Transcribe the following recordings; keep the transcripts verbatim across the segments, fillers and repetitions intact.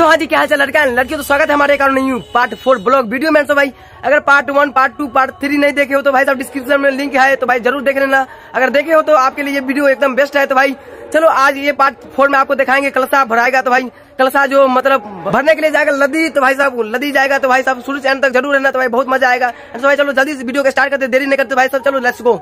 सो हाँ जी, क्या हाल चाल लड़का लड़कियों, तो स्वागत है हमारे एक और new part four blog video में। तो भाई अगर part one part two part three नहीं देखे हो तो भाई सब डिस्क्रिप्शन में लिंक है, तो भाई जरूर देख लेना। अगर देखे हो तो आपके लिए ये वीडियो एकदम बेस्ट है। तो भाई चलो आज ये पार्ट फोर में आपको दिखाएंगे कलशा भराएगा। तो भाई कलशा जो मतलब भरने के लिए जाएगा लदी, तो भाई साहब लदी जाएगा। तो भाई साहब शुरू से अंत तक जरूर रहना, तो भाई बहुत मजा आएगा। तो भाई चलो जल्दी से वीडियो को स्टार्ट करते, देरी नहीं करते भाई सब, चलो लेट्स गो।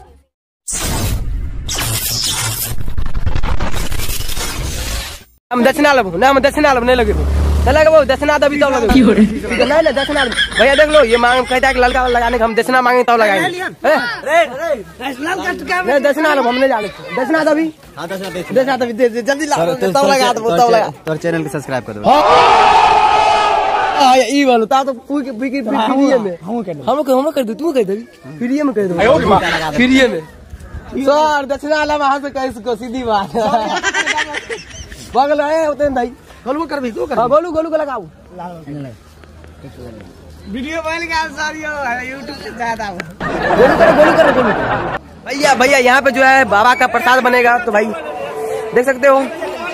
हम दक्षिणा लब ना, हम दक्षिणा लब नहीं लगे लगे वो दक्षिणा दबी तो लगे नहीं ना दक्षिणा। भैया देख लो ये मांग कहता है कि लड़का लगाने का, हम दक्षिणा मांगे तब लगाएंगे। नहीं दक्षिणा लब हम नहीं जाने, दक्षिणा दबी दक्षिणा दबी जल्दी तब लगा तब लगा। और चैनल को सब्सक्राइब कर दो। ई वालो ता तो पूरी फ्री में हम हम कर दो, तू कर दे फ्री में कर दो, फ्री में सर दक्षिणा लब वहां से कह इसको सीधी बात बगल है होते भाई। गोलू कर भी तू कर, गोलू गोलू को लगाओ वीडियो बन गया सारी यूट्यूब पे ज्यादा गोलू कर गोलू कर गोलू। भैया भैया यहाँ पे जो है बाबा का प्रसाद बनेगा, तो भाई देख सकते हो।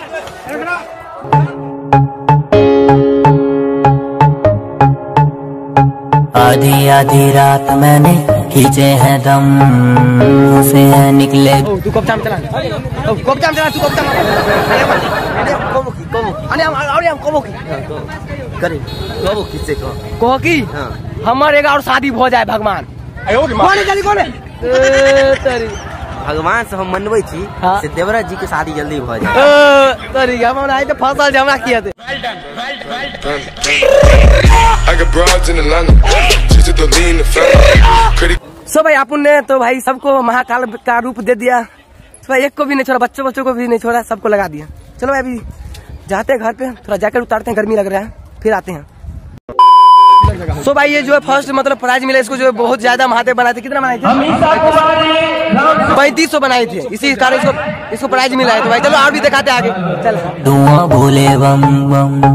आधी आधी रात मैंने खींचे हैं दम, उसे है निकले। तू कब चाम चला कब चाम चला तू कब चाम कोमोकी कोमोकी अने हम और हम कोमोकी करे कोमोकी से को कोकी। हां हमर एक और शादी हो जाए भगवान। कौन जल्दी कौन तेरी भगवान से हम मनबै छी से देवराज जी के शादी जल्दी हो जाए। तेरी हम आए तो फसल जमा किए थे। सो भाई अपन ने तो भाई सबको महाकाल का रूप दे दिया। तो भाई एक को भी नहीं छोड़ा, बच्चों बच्चों को भी नहीं छोड़ा, सबको लगा दिया। चलो भाई अभी जाते हैं घर पे, थोड़ा जैकेट उतारते हैं, गर्मी लग रहा है, फिर आते हैं। सो so भाई ये जो है फर्स्ट मतलब प्राइज मिला इसको, जो है बहुत ज्यादा महादेव बनाए थे। कितना बनाए थे? पैंतीस सौ बनाए थे, इसी कारण इसको इसको प्राइज मिला है। तो भाई चलो और भी दिखाते आगे। चल धुआं भोले बम बम।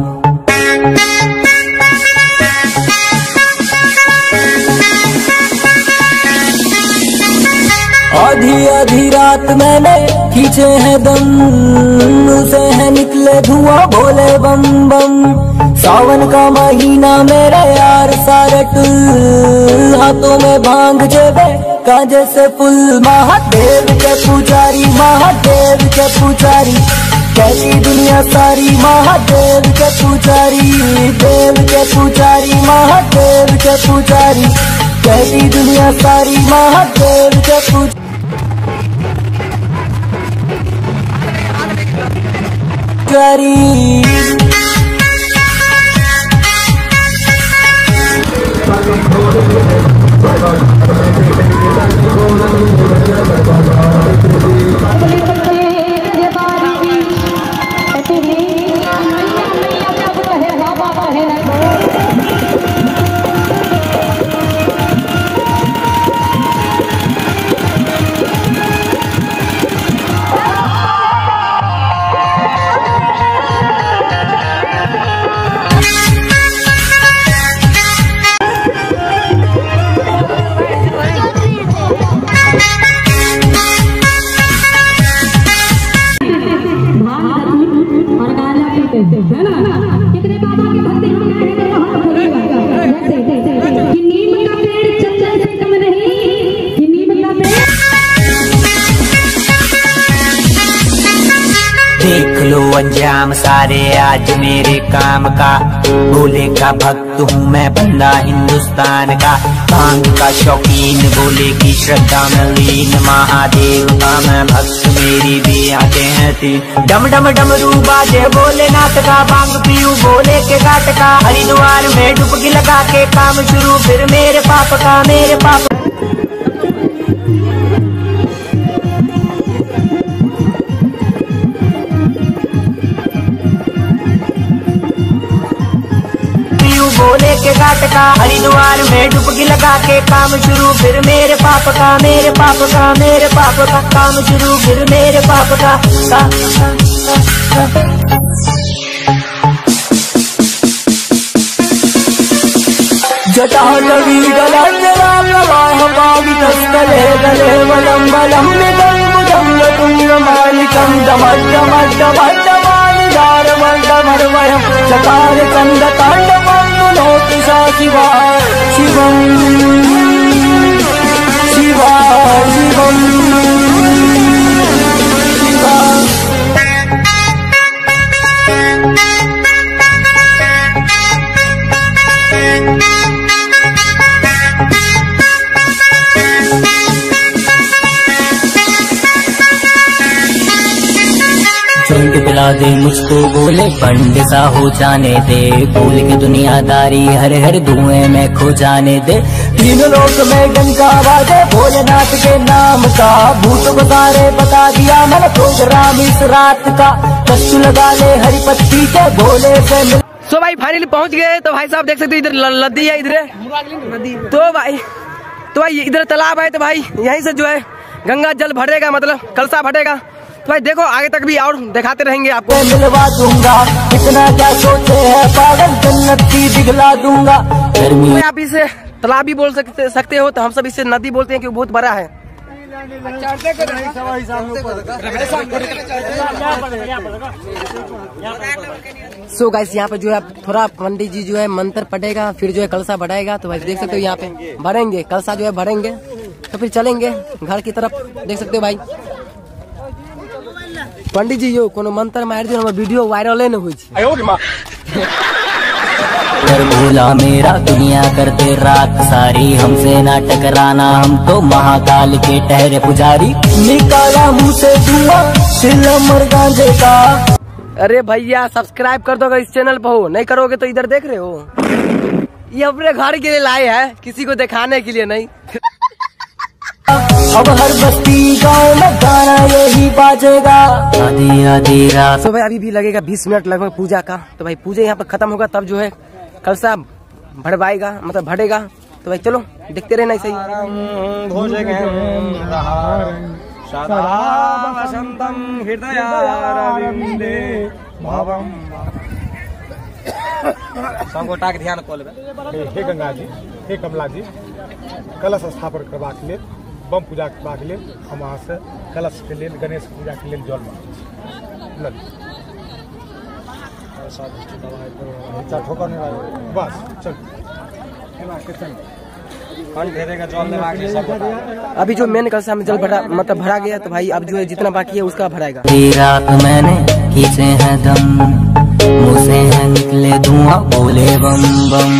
आधी आधी रात मैंने खींचे हैं दम, उसे है निकले धुआं भोले बम बम। सावन का महीना मेरे यार सारे टुल, हाथों में भांग जेबे कांजे से फुल। महादेव के पुजारी महादेव के पुजारी, कैसी दुनिया सारी महादेव के पुजारी। देव के पुजारी महादेव के पुजारी, कैसी दुनिया सारी महादेव के पुजारी। कितने बाबा के भक्ति हम हैं तो हम बोलेगा कि नीम का पेड़ चंचल से कम नहीं, कि नीम का पेड़। देख लो अंजाम सारे आज मेरे काम का, भोले का भक्त हूँ मैं बंदा हिंदुस्तान का। भांग का शौकीन भोले की श्रद्धा में लीन, महादेव का मैं भक्त मेरी भी आते हैं तीन। डम डम डमरू बाजे भोलेनाथ का, भांग पीऊ भोले के घाट का। हरिद्वार में डुबकी लगा के काम शुरू, फिर मेरे पाप का मेरे पाप। भोले के घाट का, हरिद्वार में डुबकी लगा के काम शुरू, फिर मेरे पाप का मेरे पाप का मेरे पाप का काम शुरू, फिर मेरे पाप का, का, का, का, का। जटा लगी गला जरा प्रवाह पावितस्थले गले वलम बलम निगम बुजंग तुंग मालिकम दमट दमट दमट मालिदार मंडमर्वयम् चकार चंद तांडवं नोतिसा शिवा शिवं शिवा शिवं शिवा। चुंट पिला दे मुझको बोले पंड सा हो जाने दे, बोल के दुनियादारी हर हर धुएं में खो जाने दे। तीन लोक में डंका बाजे भोलेनाथ के नाम का, भूत को सारे बता दिया मैंने प्रोग्राम इस रात का। कष्ट लगा ले हरी पत्ती के भोले से मिल। सो भाई फाइनली पहुंच गए। तो भाई साहब देख सकते हो इधर नदी है, इधर नदी। तो भाई तो भाई इधर तालाब है, तो भाई यहीं से जो है गंगा जल भरेगा, मतलब कलसा भरेगा। तो भाई देखो आगे तक भी और दिखाते रहेंगे आपको। मिलवा दूंगा इतना क्या सोचे है पागल, जन्नत की दिखला दूंगा। गर्मी आप इसे तालाब भी बोल सकते सकते हो, तो हम सब इसे नदी बोलते हैं क्योंकि बहुत बड़ा है। सो गाइस यहाँ पे जो है थोड़ा पंडित जी जो है मंत्र पढ़ेगा, फिर जो है कलसा बढ़ाएगा। तो भाई देख सकते हो यहाँ पे भरेंगे कलसा जो है भरेंगे, तो फिर चलेंगे घर की तरफ। देख सकते हो भाई पंडित जी जो कोनो मंत्र मार दियो, वीडियो वायरल न हुई। कर भोला मेरा दुनिया करते रात सारी, हमसे ना टकराना हम तो महाकाल के ठहरे पुजारी। निकाला मुँह से धुआं सिलमर गांजे का। अरे भैया सब्सक्राइब कर दो, इस चैनल पर हो, नहीं करोगे तो इधर देख रहे हो, ये अपने घर के लिए लाए हैं, किसी को दिखाने के लिए नहीं। अब हर बस्ती गाँव में गाना यही बाजेगा आधी आधी रात। तो भाई अभी भी लगेगा बीस मिनट लगभग पूजा का। तो भाई पूजा यहाँ पे खत्म होगा तब जो है कलसा भरवाएगा, मतलब भरेगा। तो भाई चलो देखते रहना ऐसे ही। ध्यान हे गंगा जी, हे कमला जी, कलश स्थापन करवा के लिए, बम पूजा करवा के लिए हम वहाँ से कलश के लिए, गणेश पूजा के लिए जल ठोकर बस चल। अभी जो मेन कलसा में जल भरा मतलब भरा गया, तो भाई अब जो है जितना बाकी है उसका भराएगा। रात मैंने खींचे हैं दम, मुँह से है निकले धुआं बोले बम बम।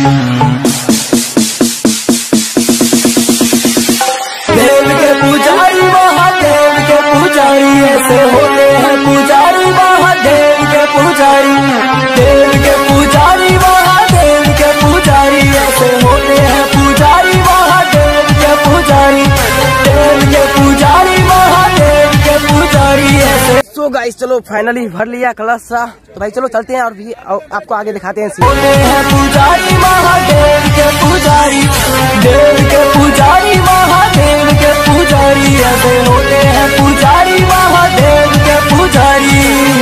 देव के पुजारी महादेव के पुजारी ऐसे होते हैं पुजारी, महादेव के पुजारी। देव के पुजारी महादेव के पुजारी ऐसे होते हैं पुजारी, महादेव के पुजारी। देव के पुजारी महादेव के पुजारी ऐसे। सो गाइस चलो फाइनली भर लिया कलसा। तो भाई चलो चलते हैं और भी आपको आगे दिखाते हैं। होते हैं पुजारी महादेव के पुजारी, देव के पुजारी महादेव के पुजारी ऐसे होते हैं पुजारी, महादेव के पुजारी।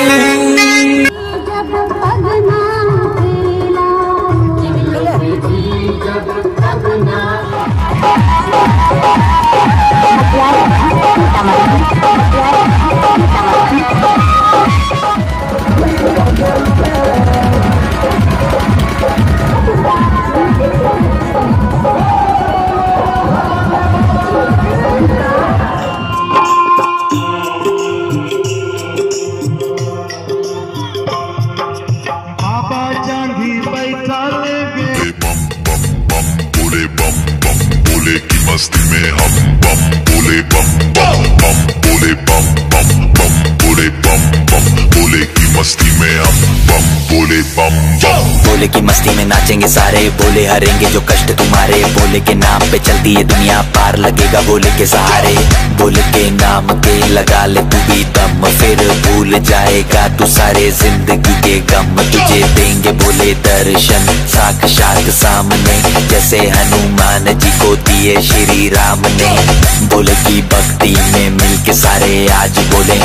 मस्ती में हम बम बोले बम बम बम बोले बम बम बम बोले बम बम बोले की मस्ती में हम बम बोले बम बम। बोले की मस्ती में नाचेंगे सारे, बोले हरेंगे जो कष्ट तुम्हारे। बोले के नाम पे चलती है दुनिया, पार लगेगा बोले के सहारे। बोले के नाम के लगा ले तू भी दम, फिर भूल जाएगा तू सारे जिंदगी के गम। तुझे देंगे बोले दर्शन साक्षात सामने, जैसे हनुमान जी को दिए श्री राम ने। बोले की भक्ति में मिलके सारे आज बोले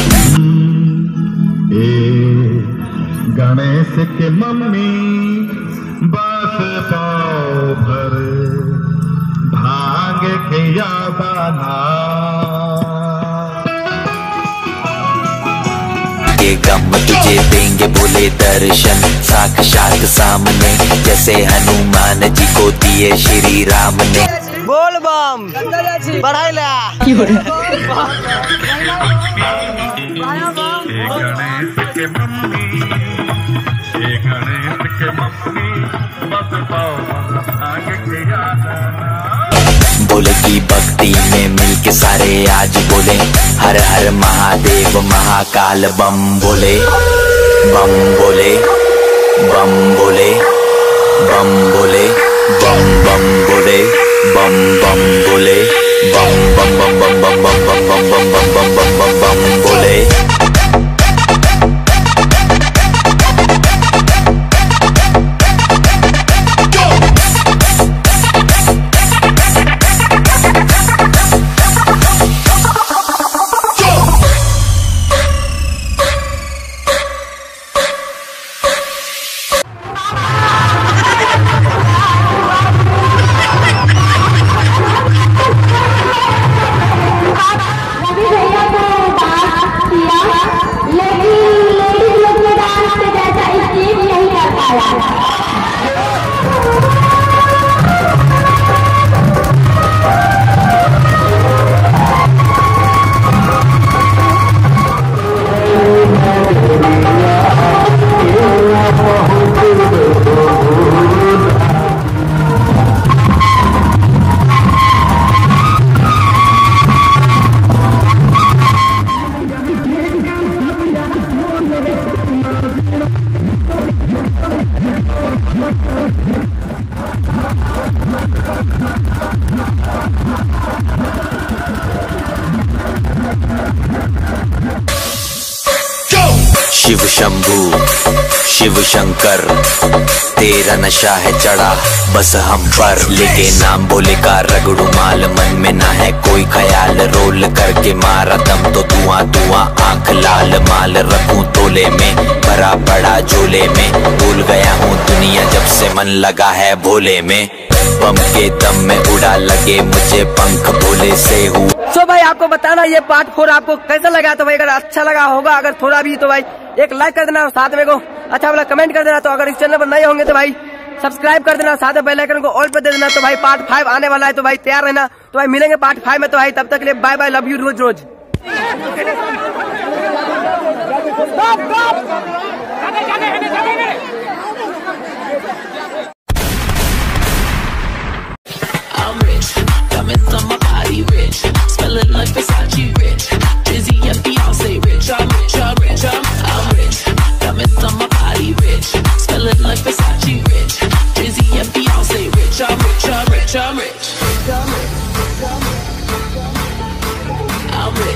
गणेश के मम्मी बस पाओ भर भांग खिया बना। गम तुझे देंगे बोले दर्शन साक्षात सामने, जैसे हनुमान जी को दिए श्री राम ने। बोल बम बढ़ाई ला बोले की भक्ति में मिलके सारे आज बोले हर हर महादेव महाकाल बम बोले बम बोले बम बोले बम बोले बम बम बोले बम बम बोले बम बम बम बम बम बम बम बम बम बम बम बम बम बम बोले। शिव शंभू शिव शंकर तेरा नशा है चढ़ा बस हम पर, लेके नाम बोले का रगड़ू माल मन में ना है कोई ख्याल, रोल करके मारा दम तो धुआं धुआं आंख लाल, माल रखूं तोले में भरा पड़ा झोले में, भूल गया हूँ दुनिया जब से मन लगा है भोले में, बम के दम में उड़ा लगे मुझे पंख भोले से हूँ। सो भाई आपको बताना ये पार्ट फोर आपको कैसा लगा, तो भाई अगर अच्छा लगा होगा अगर थोड़ा भी तो भाई एक लाइक कर देना और साथ में को अच्छा वाला कमेंट कर देना, तो अगर इस चैनल पर नए होंगे तो भाई सब्सक्राइब कर देना, साथ में बेल आइकन को ऑल पे दे देना। तो भाई पार्ट फाइव आने वाला है तो भाई तैयार रहना, तो भाई मिलेंगे पार्ट फाइव में, तो भाई तब तक के लिए बाय बाय, लव यू रोज रोज।